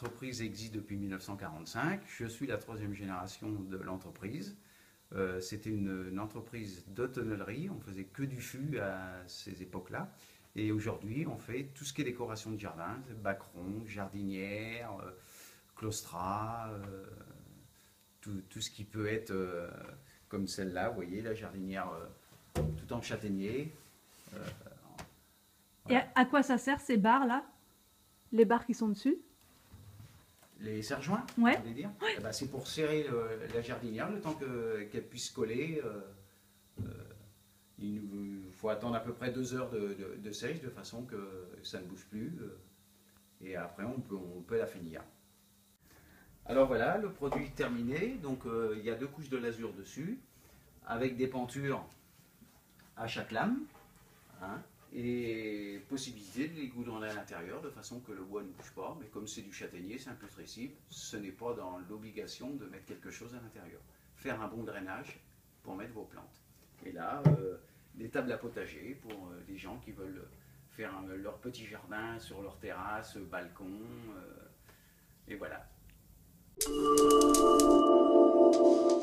l'entreprise existe depuis 1945. Je suis la troisième génération de l'entreprise. C'était une entreprise d'hôtellerie. On faisait que du fût à ces époques-là. Et aujourd'hui, on fait tout ce qui est décoration de jardin, backrons, jardinières, claustras, tout ce qui peut être comme celle-là. Vous voyez, la jardinière tout en châtaignier. Et Voilà. à quoi ça sert ces barres là? Les barres qui sont dessus? Les serre-joints, Ouais. vous voulez dire? Eh ben, c'est pour serrer la jardinière le temps qu'elle puisse coller. Il faut attendre à peu près 2 heures de sèche de façon que ça ne bouge plus. Et après, on peut la finir. Alors voilà, le produit terminé. Donc il y a 2 couches de lasure dessus, avec des pentures à chaque lame, hein, et possibilité de les goudronner à l'intérieur de façon que le bois ne bouge pas. Mais comme c'est du châtaignier, c'est imputrescible, ce n'est pas dans l'obligation de mettre quelque chose à l'intérieur. Faire un bon drainage pour mettre vos plantes. Et là, des tables à potager pour les gens qui veulent faire leur petit jardin sur leur terrasse, balcon, et voilà.